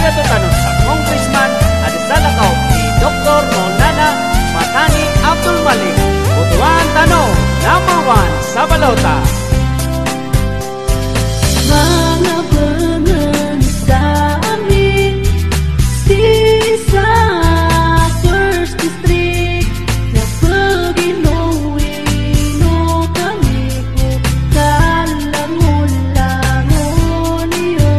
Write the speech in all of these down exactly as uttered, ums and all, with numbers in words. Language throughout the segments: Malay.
kandidato tanong sa Congressman Adisalakaw ni Doktor Maulana Fatani Abdul Malik. Butuan tanong number one sa balota. Mga bangan sa amin, sa first district na pag-inuwi-ino kami ko kalangon-langon niyo.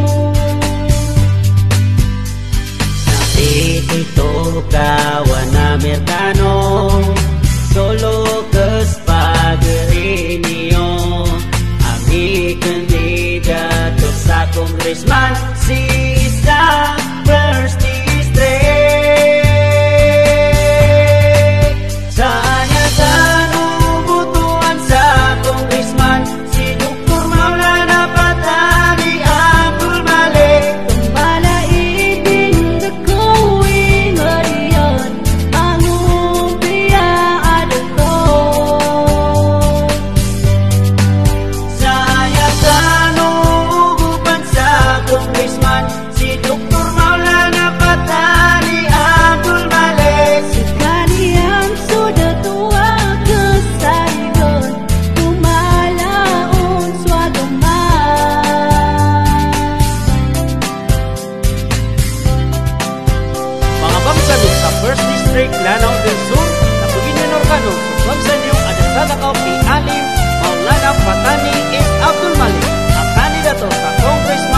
Napitito kawan Amerikano, solo kes pageri niyo. Ami kandidato sa Congressman si sa first district. Saya tanong butuan sa Congressman si Doktor Maulana Fatani Abdul Malik. Tumalaitin dakuin marian ang umpia adato. Saya tanong ugupan sa Congressman si Doktor Maulana Fatani Abdul Malik. Kaniyang sudah tua kesaigon tumalaon swagaman. Mga bangsanong sa first district Lanao del Sur na Paginian Organo sa bangsanyo Adisalakaw ni Alim Maulana Fatani Abdul Malik ang kandidato sa Congressman